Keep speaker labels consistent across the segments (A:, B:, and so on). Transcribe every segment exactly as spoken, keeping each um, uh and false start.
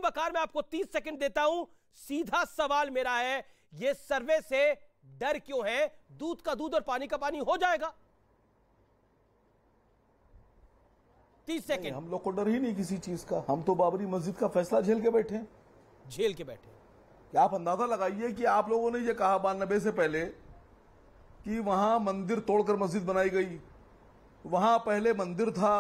A: वकार मैं आपको तीस सेकंड देता हूं। सीधा सवाल मेरा है, यह सर्वे से डर क्यों है? दूध का दूध और पानी का पानी हो जाएगा। तीस सेकंड।
B: हम लोग को डर ही नहीं किसी चीज का। हम तो बाबरी मस्जिद का फैसला झेल के बैठे हैं।
A: झेल के बैठे।
B: क्या आप अंदाजा लगाइए कि आप लोगों ने ये कहा बानबे से पहले कि वहां मंदिर तोड़कर मस्जिद बनाई गई, वहां पहले मंदिर था,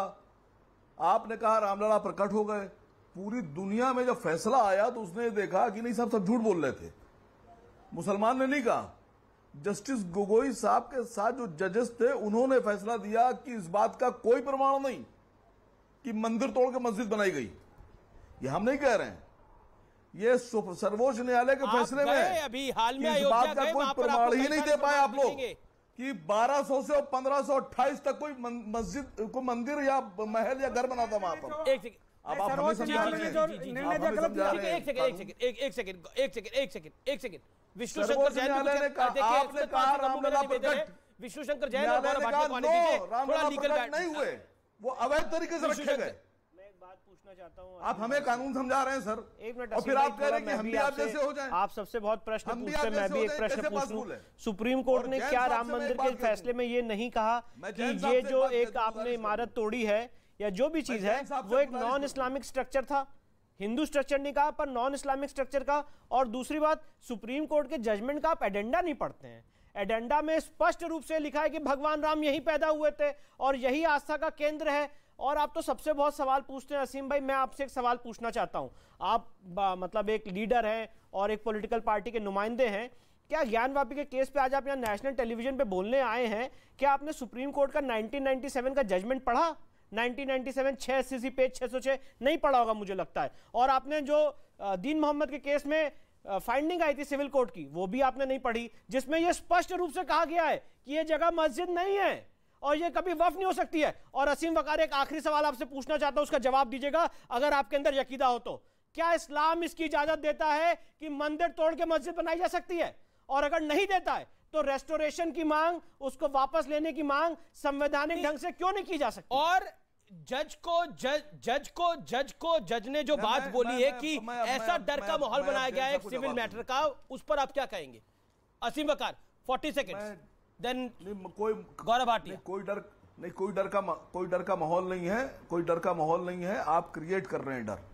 B: आपने कहा रामलला प्रकट हो गए। पूरी दुनिया में जब फैसला आया तो उसने देखा कि नहीं, सब सब झूठ बोल रहे थे। मुसलमान ने नहीं कहा। जस्टिस गोगोई साहब के साथ जो जजेस थे उन्होंने फैसला दिया कि इस बात का कोई प्रमाण नहीं कि मंदिर तोड़ के मस्जिद बनाई गई। ये हम नहीं कह रहे हैं, ये सर्वोच्च न्यायालय के फैसले में
A: अभी हाल में
B: इस बात का कोई प्रमाण ही नहीं दे पाए आप लोग कि बारह सौ से पंद्रह सौ अट्ठाईस तक कोई मस्जिद को मंदिर या महल या घर बना था वहां पर।
A: एक सेकंड,
B: अब आप हमें समझा रहे हैं।
A: एक सेकंड एक सेकंड एक सेकंड एक सेकंड एक सेकंड एक सेकंड विष्णु शंकर
B: सर्वोच्च
A: जैन
B: न्यायालय ने कहा, आपने कहा रामलला प्रकट,
A: विष्णु शंकर जैन और
B: न्यायालय ने कहा नो रामलला
A: लीगल
B: प्रकट नहीं हुए, वो अवैध तरीके से रखे गए।
C: मैं एक बात पूछना चाहता हूं,
B: आप हमें कानून समझा रहे हैं सर,
C: एक मिनट।
B: और फिर आप कह रहे हैं कि हम भी आप जैसे हो जाएं।
C: आप सबसे बहुत प्रश्न
B: हम भी
C: पूछते
B: आप
C: हैं, मैं
B: जैसे
C: भी
B: हो
C: एक
B: जाएं,
C: प्रश्न
B: कैसे
C: पूछ
B: possible
C: लूं।
B: है?
C: सुप्रीम कोर्ट
B: और
C: ने
B: जैन
C: क्या
B: साहब
C: राम
B: से मैं
C: मंदिर
B: एक
C: के
B: बात कह
C: फैसले
B: दूं।
C: में ये नहीं कहा
B: मैं
C: कि
B: जैन साहब
C: ये
B: से
C: जो
B: एक बात कह
C: एक
B: दूं,
C: आपने
B: गुजारिश
C: इमारत
B: करूं।
C: तोड़ी है या जो भी चीज है
B: जैन साहब
C: वो
B: से
C: एक
B: गुजारिश
C: नॉन
B: करूं।
C: इस्लामिक स्ट्रक्चर था। हिंदू स्ट्रक्चर नहीं कहा, पर नॉन इस्लामिक स्ट्रक्चर का। और दूसरी बात, सुप्रीम कोर्ट के जजमेंट का आप एडेंडा नहीं पढ़ते हैं। एडेंडा में स्पष्ट रूप से लिखा है कि भगवान राम यहीं पैदा हुए थे और यही आस्था का केंद्र है। और आप तो सबसे बहुत सवाल पूछते हैं। असीम भाई, मैं आपसे एक सवाल पूछना चाहता हूं। आप मतलब एक लीडर हैं और एक पॉलिटिकल पार्टी के नुमाइंदे हैं। क्या ज्ञानवापी के केस पे आज आप यहाँ नेशनल टेलीविजन पे बोलने आए हैं? क्या आपने सुप्रीम कोर्ट का नाइनटीन नाइंटी सेवन का जजमेंट पढ़ा? नाइनटीन नाइंटी सेवन छह सीसी पेज छह सौ छह नहीं पढ़ा होगा मुझे लगता है। और आपने जो दीन मोहम्मद के केस में फाइंडिंग आई थी सिविल कोर्ट की, वो भी आपने नहीं पढ़ी, जिसमें यह स्पष्ट रूप से कहा गया है कि यह जगह मस्जिद नहीं है और ये कभी वफ नहीं हो सकती है। और असीम वकार, एक आखिरी सवाल आपसे पूछना चाहता हूं, उसका जवाब दीजिएगा अगर आपके अंदर यकीदा हो तो। क्या इस्लाम इसकी इजाजत देता है कि मंदिर तोड़ के मस्जिद बनाई जा सकती है? और अगर नहीं देता है तो रेस्टोरेशन की मांग, उसको वापस लेने की मांग संवैधानिक ढंग से क्यों नहीं की जा सकती?
A: और जज को जज जज को जज को जज ने जो बात बोली है कि ऐसा डर का माहौल बनाया गया है सिविल मैटर का, उस पर आप क्या कहेंगे? असीम वकार, चालीस सेकंड्स। देन
B: कोई
A: गौरव भाटिया।
B: कोई डर नहीं, कोई डर का कोई डर का माहौल नहीं है, कोई डर का माहौल नहीं है। आप क्रिएट कर रहे हैं डर।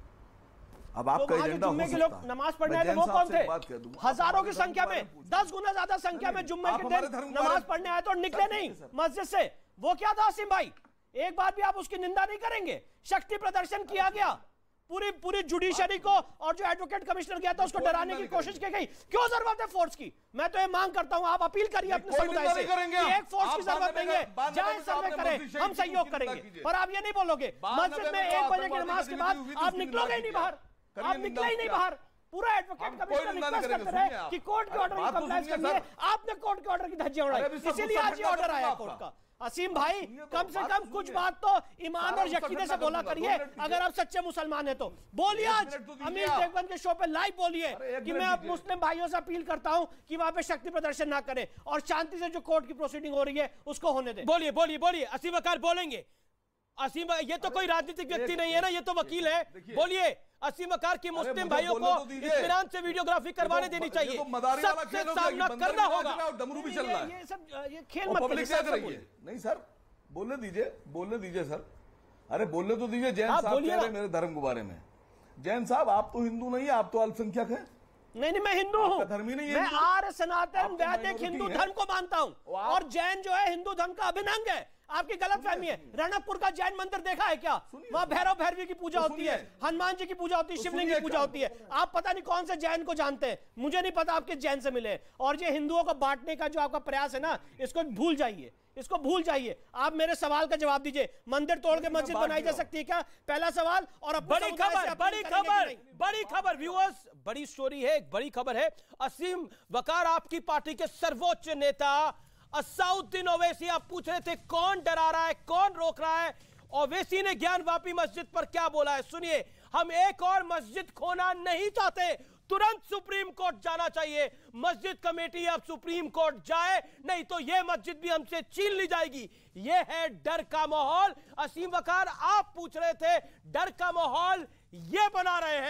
B: अब आपका एजेंडा हो सकता है।
C: लोग नमाज पढ़ने आए थे, वो कौन थे? हजारों की संख्या में, दस गुना ज्यादा संख्या में जुम्मे के दिन नमाज पढ़ने आए तो निकले नहीं मस्जिद से। वो क्या था असीम भाई? एक बार भी आप उसकी निंदा नहीं करेंगे? शक्ति प्रदर्शन किया गया, पूरी पूरी जुडिशरी को और जो एडवोकेट कमिश्नर गया था उसको डराने की कोशिश की गई। क्यों जरूरत है फोर्स की? मैं तो ये मांग करता हूं, आप अपील करिए अपने समुदाय से कि एक फोर्स की जरूरत नहीं है, जाए सर्वे करें, हम सहयोग करेंगे। पर आप ये नहीं बोलोगे मस्जिद में एक बजे की नमाज के बाद आप निकलोगे ही नहीं बाहर, आप निकले ही नहीं बाहर। पूरा एडवोकेट कमिश्नर रिक्वेस्ट करते रहे कि कोर्ट के ऑर्डर की कंप्लायंस करिए, आपने कोर्ट के ऑर्डर की धज्जियां उड़ाई, इसीलिए आज ये ऑर्डर आया कोर्ट का। असीम भाई, कम से कम कुछ बात तो ईमान और यकीने से बोला करिए। अगर आप सच्चे मुसलमान हैं तो बोलिए। आज अमीर देवगन के शो पे लाइव बोलिए कि मैं अब मुस्लिम भाइयों से अपील करता हूं कि वहां पे शक्ति प्रदर्शन ना करें और शांति से जो कोर्ट की प्रोसीडिंग हो रही है उसको होने दें।
A: बोलिए बोलिए बोलिए असीम वकार बोलेंगे। असीम, ये तो कोई राजनीतिक व्यक्ति नहीं है ना, ये तो वकील है। बोलिए। असीम वकार की मुस्लिम भाइयों को इत्मीनान से वीडियोग्राफी करवाने देनी चाहिए, सबसे सामना करना होगा।
B: डमरू भी चल रहा है,
C: ये सब ये खेल मत
B: पब्लिक देख रही है। नहीं सर, बोलने दीजिए, बोलने दीजिए सर। अरे बोलने तो दीजिए। जैन साहब कह रहे हैं मेरे धर्म के बारे में। जैन साहब, आप तो हिंदू नहीं है, आप तो अल्पसंख्यक हैं।
C: नहीं नहीं, मैं हिंदू हूँ,
B: धर्म ही नहीं है।
C: मैं आर्य सनातन वैदिक हिंदू धर्म को मानता हूँ और जैन जो है हिंदू धर्म का अभिन्न अंग है। आपकी गलत फहमी है। रणकपुर का जैन मंदिर देखा है क्या? वहां भैरव भैरवी की पूजा होती है, हनुमान जी की पूजा होती है, शिवलिंग की पूजा होती है। आप पता नहीं कौन से जैन को जानते हैं, मुझे नहीं पता आपके जैन से मिले। और ये हिंदुओं को बांटने का जो आपका प्रयास है ना, इसको भूल जाइए, इसको भूल जाइए। आप मेरे सवाल का जवाब दीजिए, मंदिर तोड़ के मस्जिद बनाई जा सकती है क्या? पहला सवाल। और
A: बड़ी खबर, बड़ी खबर, बड़ी खबर व्यूअर्स, बड़ी स्टोरी है, एक बड़ी खबर है। असीम वकार, आपकी पार्टी के सर्वोच्च नेता असाउद्दीन ओवैसी, आप पूछ रहे थे कौन डरा रहा है, कौन रोक रहा है। ओवैसी ने ज्ञानवापी मस्जिद पर क्या बोला है, सुनिए। हम एक और मस्जिद खोना नहीं चाहते, तुरंत सुप्रीम कोर्ट जाना चाहिए। मस्जिद कमेटी अब सुप्रीम कोर्ट जाए, नहीं तो यह मस्जिद भी हमसे छीन ली जाएगी। यह है डर का माहौल। असीम वकार, आप पूछ रहे थे डर का माहौल ये बना रहे हैं।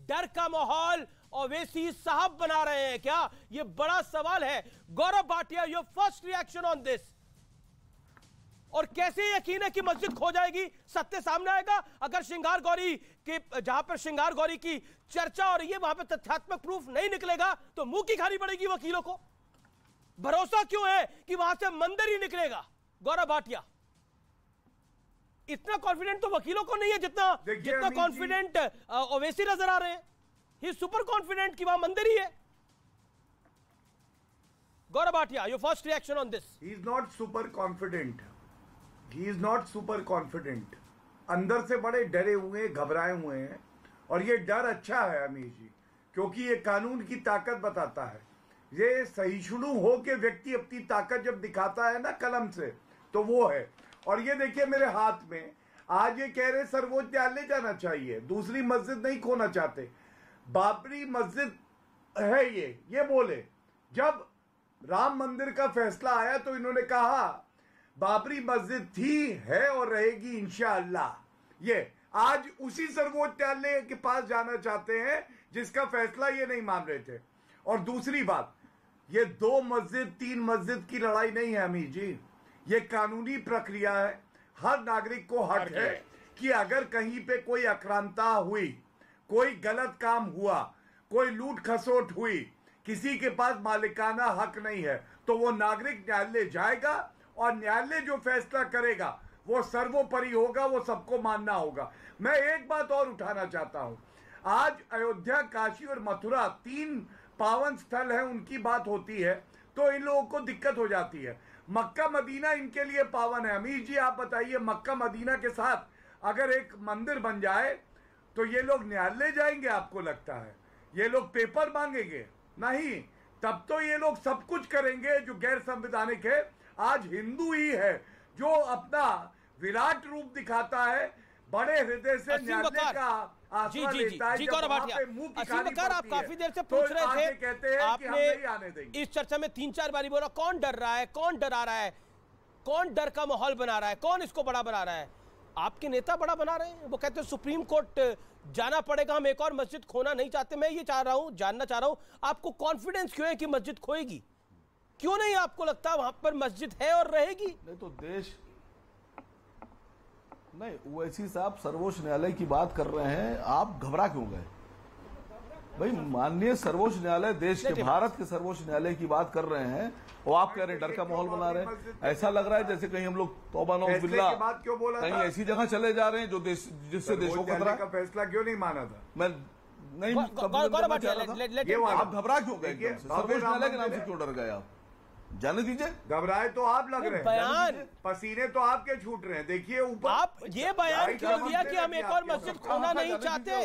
A: डर का माहौल ओवैसी साहब बना रहे हैं क्या? यह बड़ा सवाल है। Gaurav Bhatia, your first reaction on this, और कैसे यकीन है कि मस्जिद खो जाएगी? सत्य सामने आएगा अगर श्रृंगार गौरी के, जहां पर श्रृंगार गौरी की चर्चा हो रही है वहां पर तथ्यात्मक प्रूफ नहीं निकलेगा तो मुंह की खानी पड़ेगी वकीलों को। भरोसा क्यों है कि वहां से मंदिर ही निकलेगा? गौरव भाटिया, इतना कॉन्फिडेंट तो वकीलों को नहीं है जितना जितना कॉन्फिडेंट ओवैसी नजर आ रहे हैं। ही सुपर कॉन्फिडेंट कि वहां मंदिर ही है। Gaurav Bhatia, your first reaction on this.
D: He is not super confident, he is not super confident. अंदर से बड़े डरे हुए, घबराए हुए हैं, और ये डर अच्छा है अमीर जी, क्योंकि ये कानून की ताकत बताता है। ये सहिष्णु हो के व्यक्ति अपनी ताकत जब दिखाता है ना कलम से, तो वो है। और ये देखिए मेरे हाथ में, आज ये कह रहे सर्वोच्च न्यायालय जाना चाहिए, दूसरी मस्जिद नहीं खोना चाहते। बाबरी मस्जिद है ये ये बोले। जब राम मंदिर का फैसला आया तो इन्होंने कहा बाबरी मस्जिद थी, है और रहेगी इंशाअल्लाह। ये आज उसी सर्वोच्च न्यायालय के पास जाना चाहते हैं जिसका फैसला ये नहीं मान रहे थे। और दूसरी बात, ये दो मस्जिद तीन मस्जिद की लड़ाई नहीं है अमीर जी, ये कानूनी प्रक्रिया है। हर नागरिक को हक है कि अगर कहीं पे कोई अक्रांता हुई, कोई गलत काम हुआ, कोई लूट खसोट हुई, किसी के पास मालिकाना हक नहीं है, तो वो नागरिक न्यायालय जाएगा और न्यायालय जो फैसला करेगा वो सर्वोपरि होगा, वो सबको मानना होगा। मैं एक बात और उठाना चाहता हूं, आज अयोध्या, काशी और मथुरा तीन पावन स्थल है, उनकी बात होती है तो इन लोगों को दिक्कत हो जाती है। मक्का मदीना इनके लिए पावन है। अमीर जी आप बताइए, मक्का मदीना के साथ अगर एक मंदिर बन जाए तो ये लोग न्यायालय जाएंगे? आपको लगता है ये लोग पेपर मांगेंगे? नहीं, तब तो ये लोग सब कुछ करेंगे जो गैर संवैधानिक है। आज हिंदू ही है जो अपना विराट रूप दिखाता है, बड़े हृदय से न्यायालय का
A: जी जी जी जी गौरव भाटिया, असीम बकार, आप काफी देर से पूछ रहे थे, आपने इस चर्चा में तीन चार बारी बोला कौन डर रहा है, कौन डरा रहा है, कौन डर का माहौल बना रहा है, कौन इसको बड़ा बना रहा है? आपके नेता बड़ा बना रहे हैं। वो कहते हैं सुप्रीम कोर्ट जाना पड़ेगा, हम एक और मस्जिद खोना नहीं चाहते। मैं ये चाह रहा हूं, जानना चाह रहा हूं, आपको कॉन्फिडेंस क्यों है कि मस्जिद खोएगी? क्यों नहीं आपको लगता वहां पर मस्जिद है और रहेगी?
B: नहीं तो देश नहीं, ओवैसी साहब सर्वोच्च न्यायालय की बात कर रहे हैं, आप घबरा क्यों गए भाई? माननीय सर्वोच्च न्यायालय, देश के भारत के सर्वोच्च न्यायालय की बात कर रहे हैं और आप कह रहे हैं डर का माहौल बना रहे हैं। ऐसा लग रहा है जैसे कहीं हम लोग तौबा नौज़ बिल्लाह कहीं ऐसी जगह चले जा रहे हैं जो देश जिससे देश को खतरा है।
D: का फैसला क्यों नहीं माना था?
B: मैं नहीं, आप घबरा क्यों गए? सर्वोच्च न्यायालय के नाम से क्यों डर गए आप? जाने दीजिए।
D: घबराए तो आप लग रहे हैं,
A: बयान
D: पसीने तो आपके छूट रहे हैं। देखिए ऊपर
A: आप ये बयान क्यों दिया कि हम एक और मस्जिद खोना नहीं चाहते?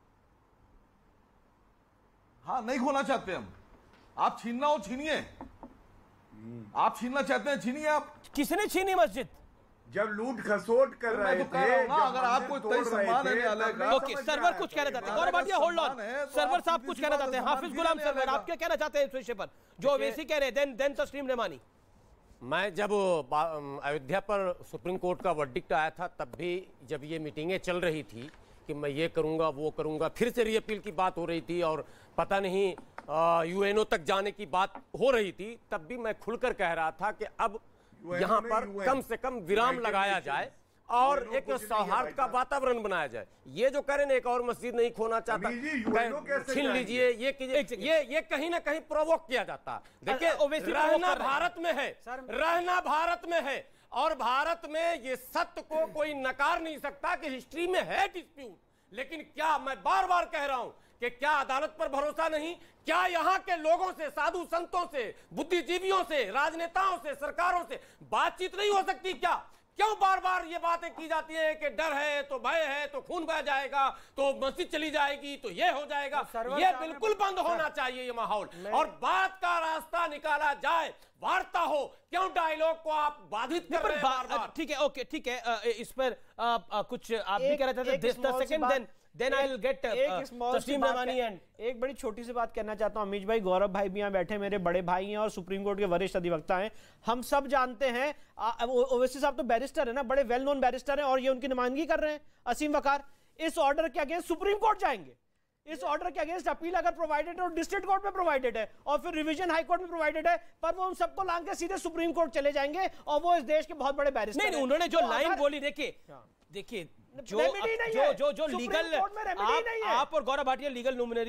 B: हाँ, नहीं खोना चाहते हम। आप छीनना हो छीनिए, आप छीनना चाहते हैं छीनिए। आप
A: किसने छीनी मस्जिद?
D: जब लूट खसोट कर रहे
B: तो
D: थे,
B: अगर आपको इतना सम्मान है न्यायालय का।
A: ओके, सर्वर कुछ कहना चाहते हैं। गौरव भाटिया होल्ड ऑन, सर्वर साहब कुछ कहना चाहते हैं। हाफिज गुलाम सर्वर, आप क्या कहना चाहते हैं इस विषय पर जो ओवैसी कह रहे हैं? देन देन तस्लीम रहमानी।
E: मैं जब अयोध्या पर सुप्रीम कोर्ट का वर्डिक्ट आया था तब भी जब ये मीटिंगें चल रही थी कि मैं ये करूंगा वो करूंगा, फिर से रीअपील की बात हो रही थी और पता नहीं यूएनओ तक जाने की बात हो रही थी, तब भी मैं खुलकर कह रहा था कि अब यहाँ पर कम से कम विराम लगाया जाए और एक सौहार्द का वातावरण बनाया जाए। ये जो करें एक और मस्जिद नहीं खोना चाहता, छीन लीजिए, ये कीजिए, ये ये कहीं ना कहीं प्रोवोक किया जाता। देखिए, रहना भारत में है, रहना भारत में है और भारत में ये सत्य को कोई नकार नहीं सकता कि हिस्ट्री में है डिस्प्यूट। लेकिन क्या मैं बार बार कह रहा हूं कि क्या अदालत पर भरोसा नहीं? क्या यहाँ के लोगों से, साधु संतों से, बुद्धिजीवियों से, राजनेताओं से, सरकारों से बातचीत नहीं हो सकती क्या? क्यों बार बार ये बातें की जाती है कि डर है तो भय है तो खून बह जाएगा, तो मस्जिद चली जाएगी तो ये हो जाएगा? तो ये बिल्कुल बंद होना चाहिए ये माहौल, और बात का रास्ता निकाला जाए, वार्ता हो। क्यों डायलॉग को आप बाधित कर रहे हैं?
A: ठीक है, ओके, ठीक है, इस पर कुछ आप भी कह रहे थे। This the second then then I will get Taslim Rahmani and
C: एक बड़ी छोटी सी बात कहना चाहता हूं अमीश भाई। गौरव भाई भी यहाँ बैठे, मेरे बड़े भाई हैं और सुप्रीम कोर्ट के वरिष्ठ अधिवक्ता हैं। हम सब जानते हैं, ओवैसी साहब तो बैरिस्टर है ना, बड़े वेल नोन बैरिस्टर हैं और ये उनकी नुमाइंदगी कर रहे हैं। असीम वकार इस ऑर्डर के अगेंस्ट सुप्रीम कोर्ट जाएंगे, इस ऑर्डर के अगेंस्ट अपील अगर प्रोवाइडेड है और डिस्ट्रिक्ट कोर्ट में प्रोवाइडेड है और फिर रिवीजन हाई कोर्ट में प्रोवाइडेड है, पर वो उन सबको लांग के सीधे सुप्रीम कोर्ट चले जाएंगे और वो इस देश के बहुत बड़े बैरिस्टर
A: नहीं, नहीं उन्होंने जो लाइन बोली, देखिए देखिए जो
C: रेमेडी नहीं
A: जो
C: है।
A: जो जो
C: सुप्रीम
A: लीगल
C: कोर्ट में रेमेडी नहीं है।
A: आप और गौरव भाटिया लीगल लुमिनरी